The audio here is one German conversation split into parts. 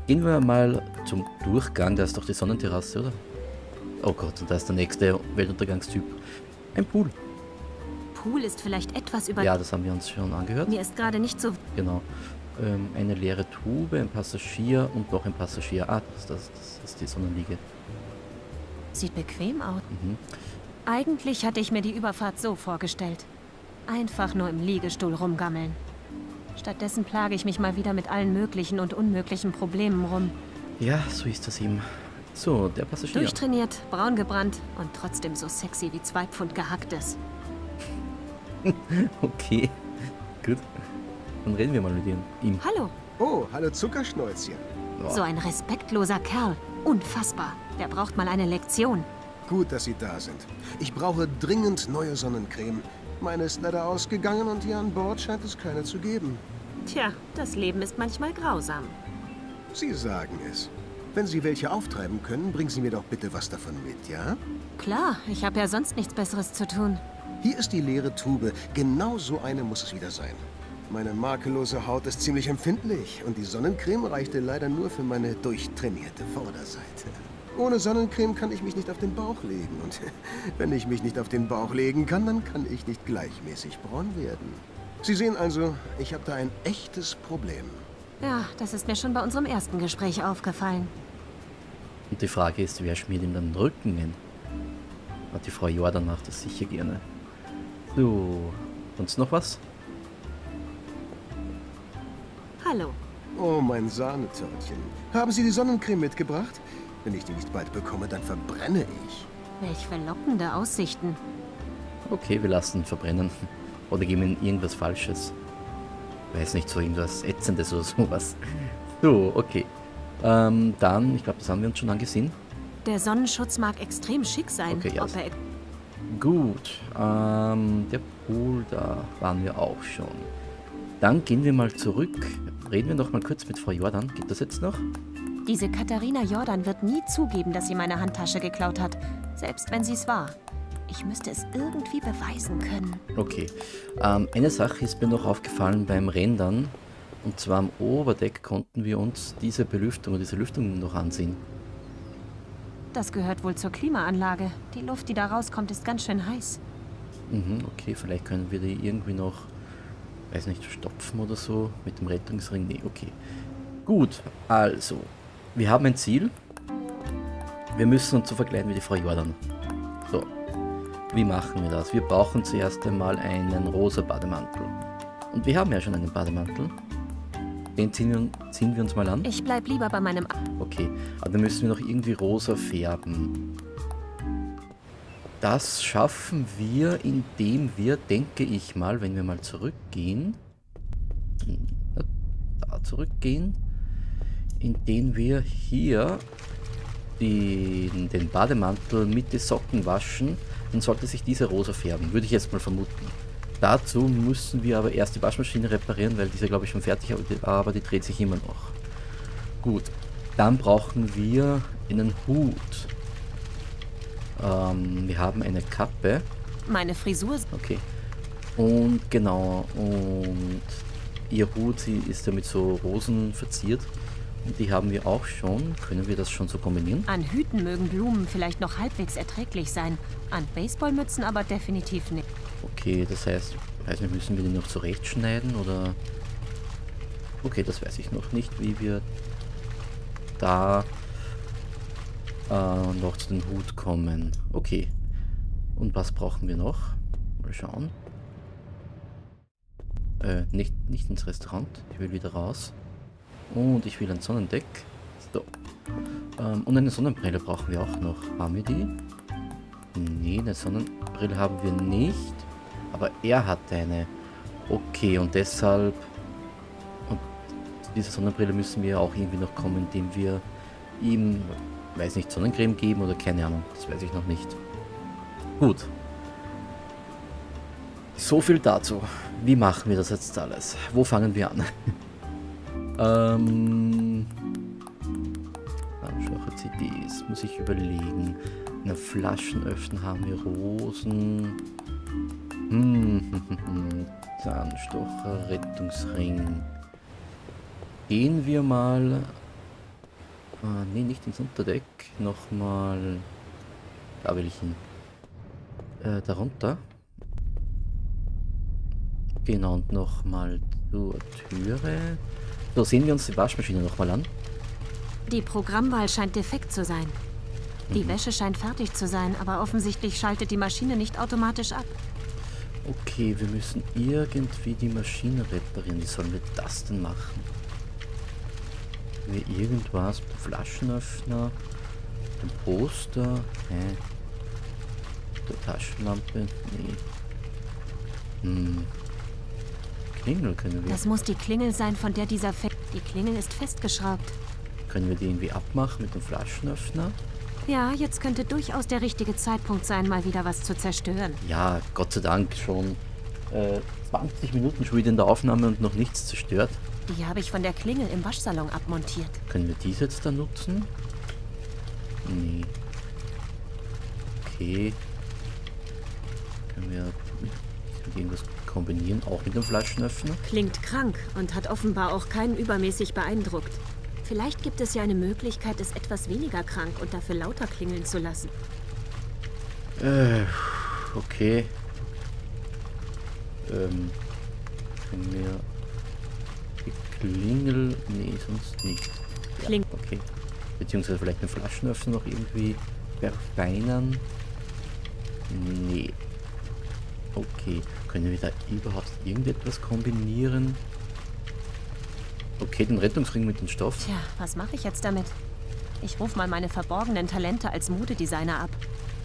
Gehen wir mal zum Durchgang. Da ist doch die Sonnenterrasse, oder? Oh Gott, und da ist der nächste Weltuntergangstyp. Ein Pool. Pool ist vielleicht etwas über... Ja, das haben wir uns schon angehört. Mir ist gerade nicht so... Genau. Eine leere Tube, ein Passagier und noch ein Passagier. Ah, das ist die Sonnenliege. Sieht bequem aus. Mhm. Eigentlich hatte ich mir die Überfahrt so vorgestellt. Einfach nur im Liegestuhl rumgammeln. Stattdessen plage ich mich mal wieder mit allen möglichen und unmöglichen Problemen rum. Ja, so ist das eben. So, der Passagier. Durchtrainiert, braun gebrannt und trotzdem so sexy wie 2 Pfund gehacktes. Okay, gut. Dann reden wir mal mit ihm. Hallo. Oh, hallo Zuckerschnäuzchen. Oh. So ein respektloser Kerl. Unfassbar. Der braucht mal eine Lektion. Gut, dass Sie da sind. Ich brauche dringend neue Sonnencreme. Meine ist leider ausgegangen und hier an Bord scheint es keine zu geben. Tja, das Leben ist manchmal grausam. Sie sagen es. Wenn Sie welche auftreiben können, bringen Sie mir doch bitte was davon mit, ja? Klar, ich habe ja sonst nichts Besseres zu tun. Hier ist die leere Tube. Genau so eine muss es wieder sein. Meine makellose Haut ist ziemlich empfindlich und die Sonnencreme reichte leider nur für meine durchtrainierte Vorderseite. Ohne Sonnencreme kann ich mich nicht auf den Bauch legen und wenn ich mich nicht auf den Bauch legen kann, dann kann ich nicht gleichmäßig braun werden. Sie sehen also, ich habe da ein echtes Problem. Ja, das ist mir schon bei unserem ersten Gespräch aufgefallen. Und die Frage ist, wer schmiert ihm den Rücken hin? Und die Frau Jordan macht das sicher gerne. So, sonst noch was? Hallo. Oh, mein Sahnetörtchen. Haben Sie die Sonnencreme mitgebracht? Wenn ich die nicht bald bekomme, dann verbrenne ich. Welch verlockende Aussichten. Okay, wir lassen ihn verbrennen. Oder geben ihm irgendwas Falsches. Weiß nicht, so irgendwas Ätzendes oder sowas. So, okay. Dann, ich glaube, das haben wir uns schon angesehen. Der Sonnenschutz mag extrem schick sein. Okay, ja. Ob er... Gut, der Pool, da waren wir auch schon. Dann gehen wir mal zurück. Reden wir noch mal kurz mit Frau Jordan. Geht das jetzt noch? Diese Katharina Jordan wird nie zugeben, dass sie meine Handtasche geklaut hat. Selbst wenn sie es war. Ich müsste es irgendwie beweisen können. Okay. Eine Sache ist mir noch aufgefallen beim Rendern. Und zwar am Oberdeck konnten wir uns diese Belüftung oder diese Lüftung noch ansehen. Das gehört wohl zur Klimaanlage. Die Luft, die da rauskommt, ist ganz schön heiß. Mhm, okay, vielleicht können wir die irgendwie noch, weiß nicht, stopfen oder so mit dem Rettungsring. Nee, okay. Gut, also, wir haben ein Ziel. Wir müssen uns so verkleiden wie die Frau Jordan. So, wie machen wir das? Wir brauchen zuerst einmal einen rosa Bademantel. Und wir haben ja schon einen Bademantel. Den ziehen wir uns mal an. Ich bleib lieber bei meinem... Okay, aber dann müssen wir noch irgendwie rosa färben. Das schaffen wir, indem wir, denke ich mal, wenn wir mal zurückgehen, da zurückgehen, indem wir hier den Bademantel mit den Socken waschen, dann sollte sich diese rosa färben, würde ich jetzt mal vermuten. Dazu müssen wir aber erst die Waschmaschine reparieren, weil diese, glaube ich, schon fertig ist, aber die dreht sich immer noch. Gut, dann brauchen wir einen Hut. Wir haben eine Kappe. Meine Frisur... Okay. Und genau, und ihr Hut, sie ist ja mit so Rosen verziert. Und die haben wir auch schon. Können wir das schon so kombinieren? An Hüten mögen Blumen vielleicht noch halbwegs erträglich sein. An Baseballmützen aber definitiv nicht. Okay, das heißt, weiß nicht, müssen wir die noch zurechtschneiden oder... Okay, das weiß ich noch nicht, wie wir da noch zu den Hut kommen. Okay. Und was brauchen wir noch? Mal schauen. Nicht ins Restaurant. Ich will wieder raus. Und ich will ein Sonnendeck. So. Und eine Sonnenbrille brauchen wir auch noch. Haben wir die? Nee, eine Sonnenbrille haben wir nicht. Aber er hat eine. Okay, und deshalb... Und zu dieser Sonnenbrille müssen wir auch irgendwie noch kommen, indem wir ihm, weiß nicht, Sonnencreme geben oder keine Ahnung. Das weiß ich noch nicht. Gut. So viel dazu. Wie machen wir das jetzt alles? Wo fangen wir an? Schwache CDs. Muss ich überlegen. Eine Flaschenöffnen haben wir Rosen. Zahnstocher, Rettungsring. Gehen wir mal Nee, nicht ins Unterdeck. Nochmal... Da will ich hin. Darunter. Genau, und nochmal zur Türe. So, sehen wir uns die Waschmaschine nochmal an. Die Programmwahl scheint defekt zu sein. Die Wäsche scheint fertig zu sein, aber offensichtlich schaltet die Maschine nicht automatisch ab. Okay, wir müssen irgendwie die Maschine reparieren. Wie sollen wir das denn machen? Wir irgendwas mit dem Flaschenöffner, dem Poster, der Taschenlampe, nee. Klingel können wir. Das muss die Klingel sein, von der dieser Die Klingel ist festgeschraubt. Können wir die irgendwie abmachen mit dem Flaschenöffner? Ja, jetzt könnte durchaus der richtige Zeitpunkt sein, mal wieder was zu zerstören. Ja, Gott sei Dank schon 20 Minuten schon wieder in der Aufnahme und noch nichts zerstört. Die habe ich von der Klingel im Waschsalon abmontiert. Können wir diese jetzt da nutzen? Nee. Okay. Können wir mit irgendwas kombinieren, auch mit dem Flaschenöffner? Klingt krank und hat offenbar auch keinen übermäßig beeindruckt. Vielleicht gibt es ja eine Möglichkeit, es etwas weniger krank und dafür lauter klingeln zu lassen. Okay. Können wir die Klingel... Nee, sonst nicht. Ja, okay. Beziehungsweise vielleicht den Flaschenöffner noch irgendwie verfeinern. Nee. Okay. Können wir da überhaupt irgendetwas kombinieren? Okay, den Rettungsring mit dem Stoff. Tja, was mache ich jetzt damit? Ich rufe mal meine verborgenen Talente als Modedesigner ab.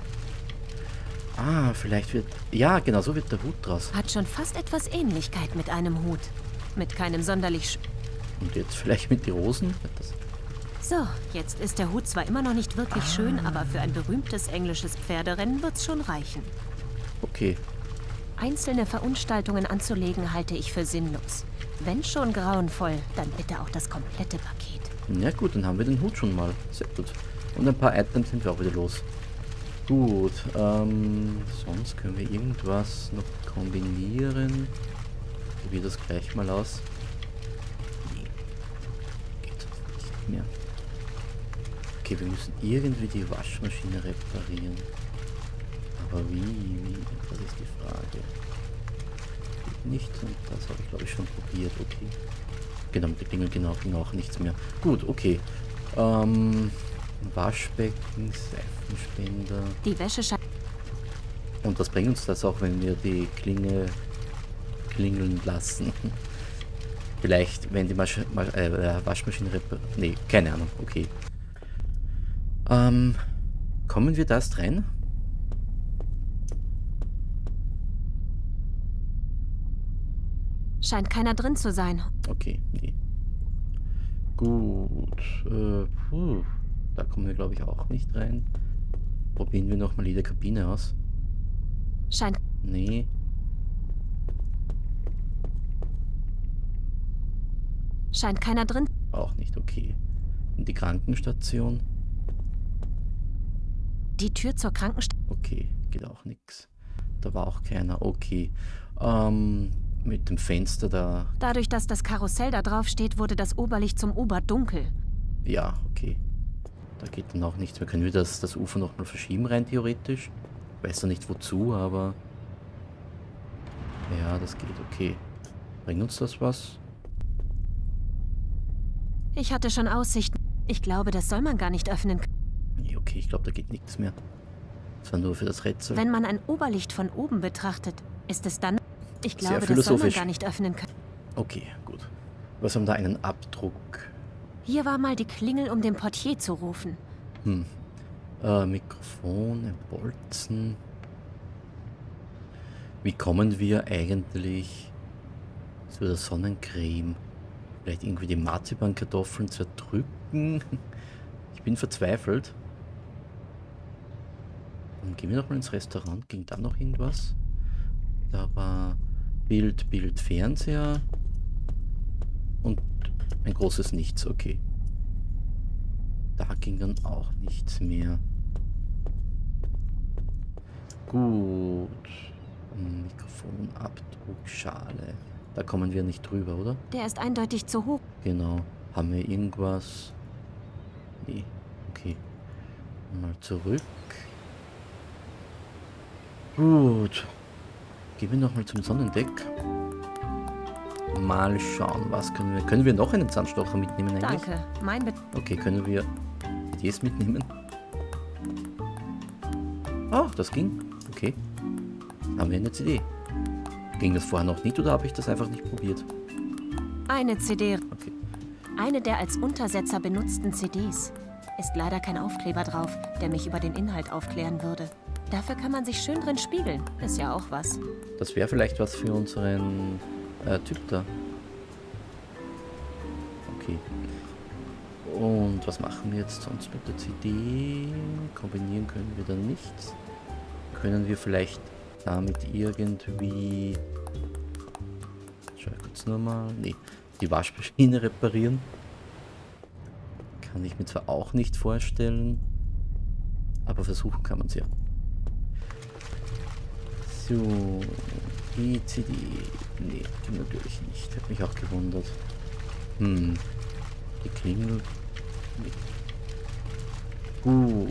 Ah, vielleicht wird... Ja, genau, so wird der Hut draus. Hat schon fast etwas Ähnlichkeit mit einem Hut. Mit keinem sonderlich... Und jetzt vielleicht mit die Rosen? So, jetzt ist der Hut zwar immer noch nicht wirklich schön, aber für ein berühmtes englisches Pferderennen wird's schon reichen. Okay. Einzelne Verunstaltungen anzulegen, halte ich für sinnlos. Wenn schon grauenvoll, dann bitte auch das komplette Paket. Ja gut, dann haben wir den Hut schon mal. Sehr gut. Und ein paar Items sind wir auch wieder los. Gut, sonst können wir irgendwas noch kombinieren. Probier das gleich mal aus. Nee. Geht nicht mehr. Okay, wir müssen irgendwie die Waschmaschine reparieren. Aber wie? Das ist die Frage. Geht nicht und das habe ich glaube ich schon probiert, okay. Genau, mit der Klingel genau, ging auch nichts mehr. Gut, okay. Waschbecken, Seifenspender. Die Wäsche scheint... Und was bringt uns das auch, wenn wir die Klinge klingeln lassen? Vielleicht, wenn die Waschmaschine repariert... Nee, keine Ahnung, okay. Kommen wir da erst rein? Scheint keiner drin zu sein. Okay, nee. Gut. Da kommen wir, glaube ich, auch nicht rein. Probieren wir nochmal jede Kabine aus. Scheint... Nee. Scheint keiner drin. Auch nicht, okay. Und die Krankenstation? Die Tür zur Krankenstation... Okay, geht auch nichts. Da war auch keiner, okay. Mit dem Fenster da... Dadurch, dass das Karussell da drauf steht, wurde das Oberlicht zum Oberdunkel. Ja, okay. Da geht dann auch nichts mehr. Können wir das Ufer nochmal verschieben, rein theoretisch? Ich weiß noch nicht wozu, aber... Ja, das geht, okay. Bringt uns das was? Ich hatte schon Aussichten. Ich glaube, das soll man gar nicht öffnen können. Nee, okay, ich glaube, da geht nichts mehr. Das war nur für das Rätsel. Wenn man ein Oberlicht von oben betrachtet, ist es dann... Ich glaube, Sehr das soll man philosophisch. gar nicht öffnen können. Okay, gut. Was haben da einen Abdruck? Hier war mal die Klingel, um den Portier zu rufen. Mikrofon, ein Bolzen. Wie kommen wir eigentlich zu der Sonnencreme? Vielleicht irgendwie die Marzipankartoffeln zerdrücken? Ich bin verzweifelt. Dann gehen wir noch mal ins Restaurant. Ging da noch irgendwas? Da war Bild, Fernseher und ein großes Nichts, okay. Da ging dann auch nichts mehr. Gut. Mikrofon, Abdruck, Schale. Da kommen wir nicht drüber, oder? Der ist eindeutig zu hoch. Genau. Haben wir irgendwas? Nee. Okay. Mal zurück. Gut. Gehen wir nochmal zum Sonnendeck. Mal schauen, was können wir... Können wir noch einen Zahnstocher mitnehmen eigentlich? Danke. Mein Be Okay, können wir CDs mitnehmen? Ah, das ging. Okay. Haben wir eine CD. Ging das vorher noch nicht oder habe ich das einfach nicht probiert? Eine CD. Okay. Eine der als Untersetzer benutzten CDs. Ist leider kein Aufkleber drauf, der mich über den Inhalt aufklären würde. Dafür kann man sich schön drin spiegeln. Ist ja auch was. Das wäre vielleicht was für unseren Typ da. Okay. Und was machen wir jetzt sonst mit der CD? Kombinieren können wir dann nichts. Können wir vielleicht damit irgendwie... Schau kurz nochmal. Nee, die Waschmaschine reparieren. Kann ich mir zwar auch nicht vorstellen, aber versuchen kann man es ja. So, die CD. Nee, die natürlich nicht. Hat mich auch gewundert. Die Klingel. Nee. Gut.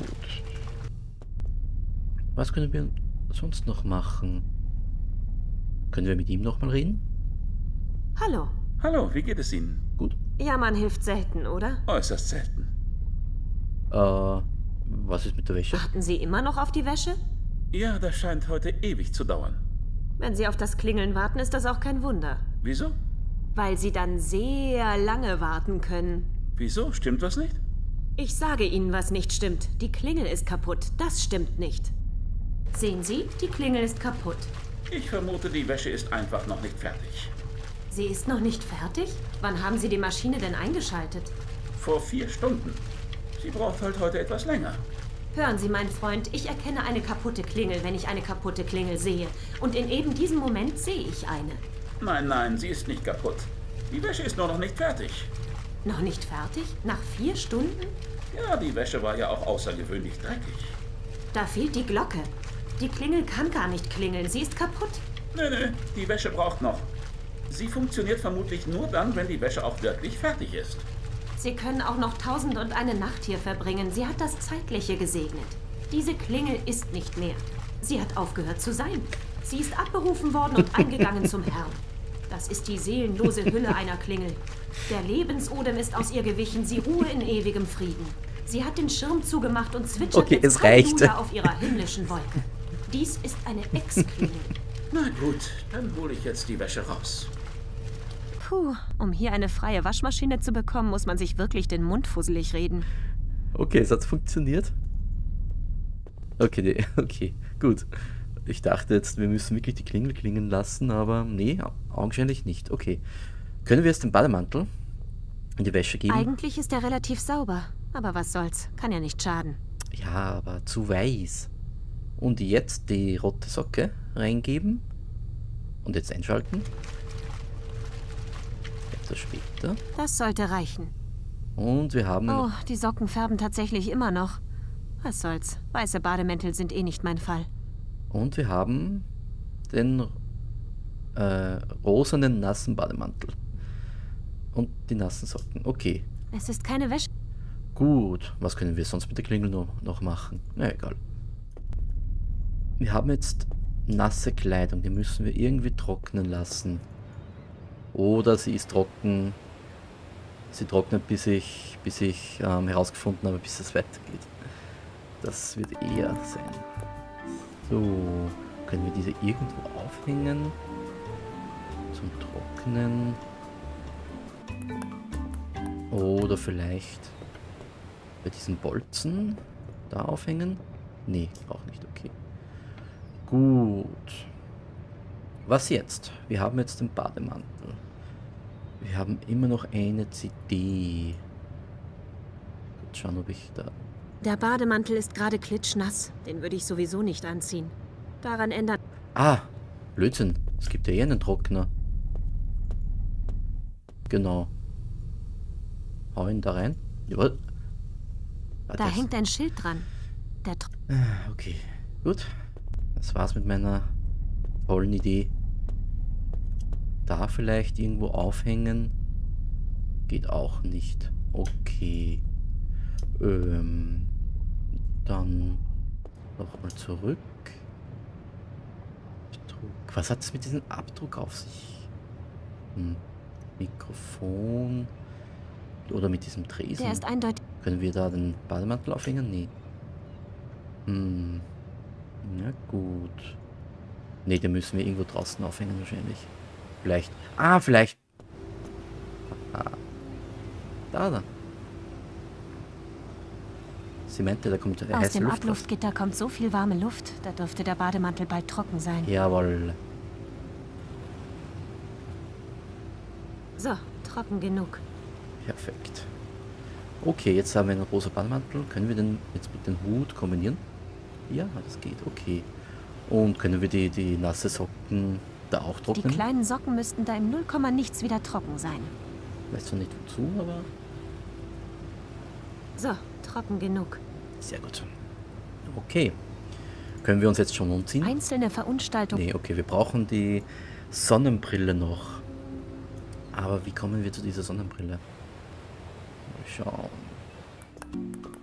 Was können wir sonst noch machen? Können wir mit ihm nochmal reden? Hallo. Hallo, wie geht es Ihnen? Gut. Ja, man hilft selten, oder? Äußerst selten. Was ist mit der Wäsche? Warten Sie immer noch auf die Wäsche? Ja, das scheint heute ewig zu dauern. Wenn Sie auf das Klingeln warten, ist das auch kein Wunder. Wieso? Weil Sie dann sehr lange warten können. Wieso? Stimmt was nicht? Ich sage Ihnen, was nicht stimmt. Die Klingel ist kaputt. Das stimmt nicht. Sehen Sie, die Klingel ist kaputt. Ich vermute, die Wäsche ist einfach noch nicht fertig. Sie ist noch nicht fertig? Wann haben Sie die Maschine denn eingeschaltet? Vor 4 Stunden. Sie braucht halt heute etwas länger. Hören Sie, mein Freund, ich erkenne eine kaputte Klingel, wenn ich eine kaputte Klingel sehe. Und in eben diesem Moment sehe ich eine. Nein, nein, sie ist nicht kaputt. Die Wäsche ist nur noch nicht fertig. Noch nicht fertig? Nach 4 Stunden? Ja, die Wäsche war ja auch außergewöhnlich dreckig. Da fehlt die Glocke. Die Klingel kann gar nicht klingeln, sie ist kaputt. Nö, die Wäsche braucht noch. Sie funktioniert vermutlich nur dann, wenn die Wäsche auch wirklich fertig ist. Sie können auch noch 1001 Nacht hier verbringen. Sie hat das Zeitliche gesegnet. Diese Klingel ist nicht mehr. Sie hat aufgehört zu sein. Sie ist abberufen worden und eingegangen zum Herrn. Das ist die seelenlose Hülle einer Klingel. Der Lebensodem ist aus ihr gewichen. Sie ruhe in ewigem Frieden. Sie hat den Schirm zugemacht und zwitschert Okay, jetzt es reicht. Halleluja auf ihrer himmlischen Wolke. Dies ist eine Ex-Klingel. Na gut, dann hole ich jetzt die Wäsche raus. Puh, um hier eine freie Waschmaschine zu bekommen, muss man sich wirklich den Mund fusselig reden. Okay, es hat funktioniert. Okay, nee, okay, gut. Ich dachte jetzt, wir müssen wirklich die Klingel klingen lassen, aber nee, augenscheinlich nicht. Okay. Können wir jetzt den Bademantel in die Wäsche geben? Eigentlich ist er relativ sauber, aber was soll's, kann ja nicht schaden. Ja, aber zu weiß. Und jetzt die rote Socke reingeben. Und jetzt einschalten. Etwas später. Das sollte reichen. Und wir haben... Oh, die Socken färben tatsächlich immer noch. Was soll's, weiße Bademäntel sind eh nicht mein Fall. Und wir haben den rosanen nassen Bademantel. Und die nassen Socken. Okay. Es ist keine Wäsche. Gut. Was können wir sonst mit der Klingel noch machen? Na egal. Wir haben jetzt nasse Kleidung. Die müssen wir irgendwie trocknen lassen. Oder sie ist trocken. Sie trocknet, bis ich herausgefunden habe, bis es weitergeht. Das wird eher sein. So, können wir diese irgendwo aufhängen? Zum Trocknen. Oder vielleicht bei diesen Bolzen da aufhängen? Nee, auch nicht, okay. Gut. Was jetzt? Wir haben jetzt den Bademantel. Wir haben immer noch eine CD. Gut, schauen, ob ich da... Der Bademantel ist gerade klitschnass. Den würde ich sowieso nicht anziehen. Daran ändert... Ah, Blödsinn. Es gibt ja eh einen Trockner. Genau. Hau ihn da rein. Ja. Da hängt ein Schild dran. Okay, gut. Das war's mit meiner tollen Idee. Da vielleicht irgendwo aufhängen. Geht auch nicht. Okay. Dann nochmal zurück. Abdruck. Was hat es mit diesem Abdruck auf sich? Mikrofon. Oder mit diesem Tresen. Der ist eindeutig. Können wir da den Bademantel aufhängen? Nee. Na gut. Nee, den müssen wir irgendwo draußen aufhängen wahrscheinlich. Vielleicht. Ah, vielleicht. Da. Sie meinte, da kommt Aus heiße dem Luft raus. Abluftgitter kommt so viel warme Luft, da dürfte der Bademantel bald trocken sein. Jawohl. So, trocken genug. Perfekt. Okay, jetzt haben wir einen rosa Bademantel. Können wir den jetzt mit dem Hut kombinieren? Ja, das geht. Okay. Und können wir die nasse Socken da auch Die trocknen? kleinen Socken müssten da im 0, nichts wieder trocken sein. Weißt du nicht wozu, aber So, trocken genug. sehr gut. Okay. Können wir uns jetzt schon umziehen? Einzelne Verunstaltungen. Nee, okay, wir brauchen die Sonnenbrille noch. Aber wie kommen wir zu dieser Sonnenbrille? Mal schauen.